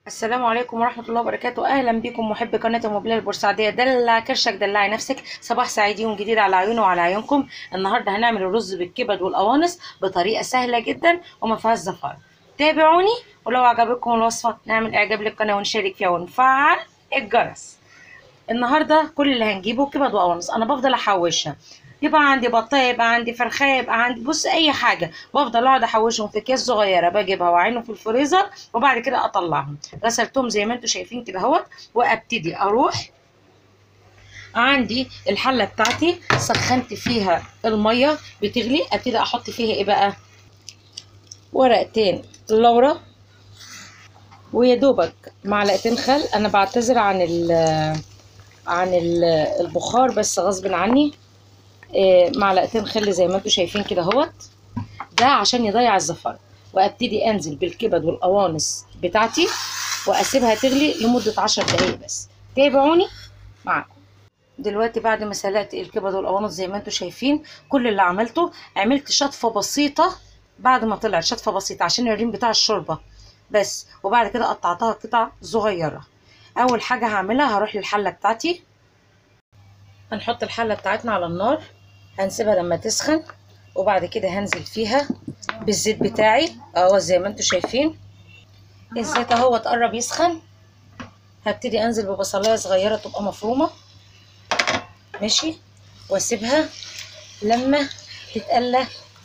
السلام عليكم ورحمة الله وبركاته. أهلا بكم محبي قناة أم بلال البورسعيدية. دلع كرشك دلعي نفسك. صباح سعيد، يوم جديد على عيوني وعلى عيونكم. النهاردة هنعمل الرز بالكبد والقوانص بطريقة سهلة جدا وما فيهاش زفارة. تابعوني، ولو عجبتكم الوصفة نعمل إعجاب للقناة ونشارك فيها ونفعل الجرس. النهارده كل اللي هنجيبه كبد وقوانص. انا بفضل احوشها، يبقى عندي بطايه، يبقى عندي فرخايه، يبقى عندي بص اي حاجه، بفضل اقعد احوشهم في اكياس صغيره، بجيبها واعينهم في الفريزر وبعد كده اطلعهم. غسلتهم زي ما انتم شايفين كده اهوت، وابتدي اروح عندي الحله بتاعتي سخنت فيها الميه بتغلي، ابتدي احط فيها ايه بقى، ورقتين لورا ويا دوبك معلقتين خل. انا بعتذر عن البخار بس غصب عني. معلقتين خل زي ما انتم شايفين كده اهوت، ده عشان يضيع الزفاره. وابتدي انزل بالكبد والقوانص بتاعتي واسيبها تغلي لمده 10 دقايق بس. تابعوني معاكم. دلوقتي بعد ما سلقت الكبد والقوانص زي ما انتم شايفين، كل اللي عملته عملت شطفه بسيطه بعد ما طلعت، شطفه بسيطه عشان الريم بتاع الشوربه بس. وبعد كده قطعتها قطع صغيره. اول حاجه هعملها هروح للحله بتاعتي، هنحط الحله بتاعتنا على النار، هنسيبها لما تسخن، وبعد كده هنزل فيها بالزيت بتاعي اهو زي ما انتم شايفين. الزيت اهو اتقرب يسخن، هبتدي انزل ببصلايه صغيره تبقى مفرومه ماشي، واسيبها لما تتقلى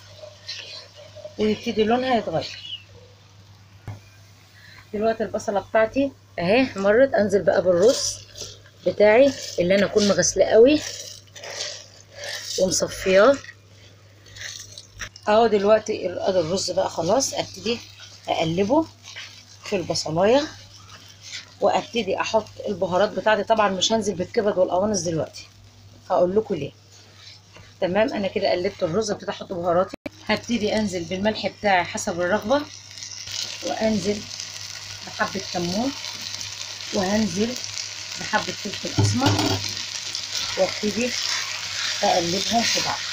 ويبتدي لونها يتغير. دلوقتي البصله بتاعتي اهي مرت، انزل بقى بالرز بتاعي اللي انا اكون مغسلاه قوي ومصفياه اهو. دلوقتي الرز بقى خلاص، ابتدي اقلبه في البصلايه وابتدي احط البهارات بتاعتي. طبعا مش هنزل بالكبد والقوانص دلوقتي، هقول لكم ليه. تمام، انا كده قلبت الرز، ابتدي احط بهاراتي. هبتدي انزل بالملح بتاعي حسب الرغبه، وانزل بحبه كمون، وهنزل بحبه فلفل اسمر، وابتدي اقلبهم في بعض.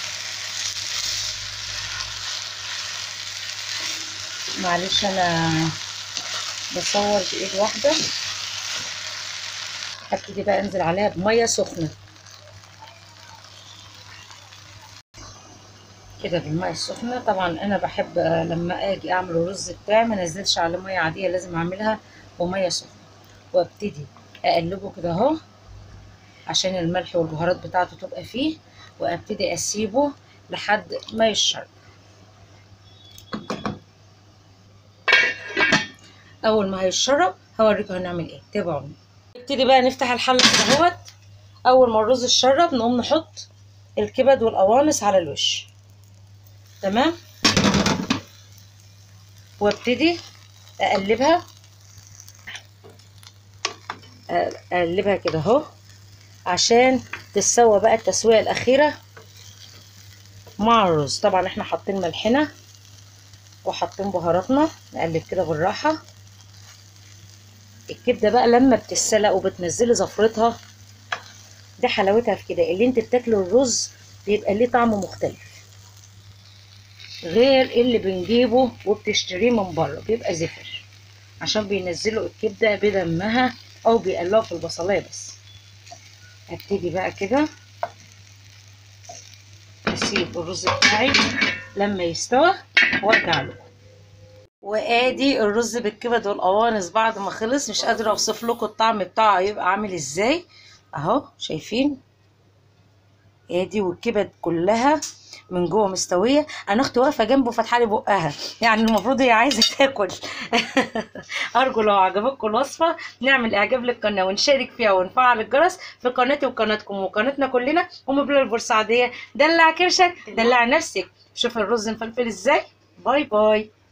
معلش انا بصور بايد واحده. هبتدي بقى انزل عليها بميه سخنه كده، بالميه السخنه. طبعا انا بحب لما اجي اعمل الرز بتاعي ما انزلش على ميه عاديه، لازم اعملها بميه سخنه. وابتدي اقلبه كده اهو عشان الملح والبهارات بتاعته تبقى فيه، وابتدي اسيبه لحد ما يشرب. اول ما هيشرب هوريكم هنعمل ايه، تابعوني. نبتدي بقى نفتح الحله كده اهوت. اول ما الرز يشرب نقوم نحط الكبد والقوانص على الوش. تمام، وابتدي اقلبها كده اهو عشان تتسوى بقى التسويه الاخيره مع الرز. طبعا احنا حاطين ملحنا وحاطين بهاراتنا، نقلب كده بالراحه. الكبده بقى لما بتتسلق وبتنزلي زفرتها، دي حلاوتها في كده، اللي انت بتاكله الرز بيبقى ليه طعم مختلف غير اللي بنجيبه وبتشتريه من بره، بيبقى زفر عشان بينزلوا الكبده بدمها او بيقلوها في البصلايه بس. هبتدي بقى كده اسيب الرز بتاعي لما يستوى وارجع له. وادي الرز بالكبد والقوانص بعد ما خلص. مش قادره اوصف لكم الطعم بتاعه هيبقى عامل ازاي اهو، شايفين؟ ادي والكبد كلها من جوه مستويه. انا اختي واقفه جنبه فاتحه لي بقها، يعني المفروض هي عايزه تاكل. ارجو لو عجبتكم الوصفه نعمل اعجاب للقناه ونشارك فيها ونفعل الجرس في قناتي وقناتكم وقناتنا كلنا. ام بلال البورسعيديه، دلع كرشك دلع نفسك. شوف الرز مفلفل ازاي. باي باي.